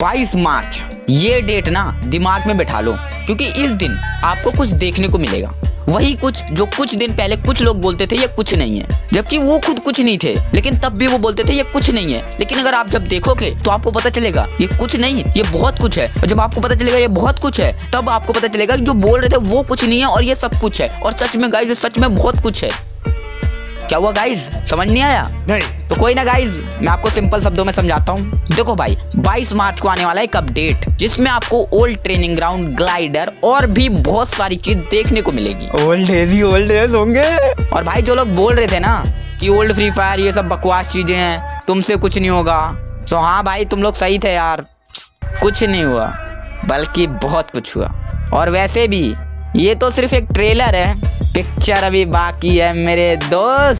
22 मार्च, ये डेट ना दिमाग में बैठा लो, क्योंकि इस दिन आपको कुछ देखने को मिलेगा। वही कुछ जो कुछ दिन पहले कुछ लोग बोलते थे ये कुछ नहीं है, जबकि वो खुद कुछ नहीं थे, लेकिन तब भी वो बोलते थे ये कुछ नहीं है। लेकिन अगर आप जब देखोगे तो आपको पता चलेगा ये कुछ नहीं है, ये बहुत कुछ है। और जब आपको पता चलेगा ये बहुत कुछ है, तब आपको पता चलेगा कि जो बोल रहे थे वो कुछ नहीं है और ये सब कुछ है। और सच में गाइज, सच में बहुत कुछ है। क्या हुआ गाइज, समझ नहीं आया? नहीं। तो कोई ना गाइज, मैं आपको सिंपल शब्दों में समझाता हूँ। देखो भाई, 22 मार्च को आने वाला है एक अपडेट, जिसमें आपको ओल्ड ट्रेनिंग ग्राउंड, ग्लाइडर और भी बहुत सारी चीज देखने को मिलेगी। ओल्ड एज होंगे। और भाई जो लोग बोल रहे थे ना कि ओल्ड फ्री फायर ये सब बकवास चीजें हैं, तुमसे कुछ नहीं होगा, तो हाँ भाई तुम लोग सही थे यार, कुछ नहीं हुआ, बल्कि बहुत कुछ हुआ। और वैसे भी ये तो सिर्फ एक ट्रेलर है, पिक्चर अभी बाकी है मेरे दोस्त।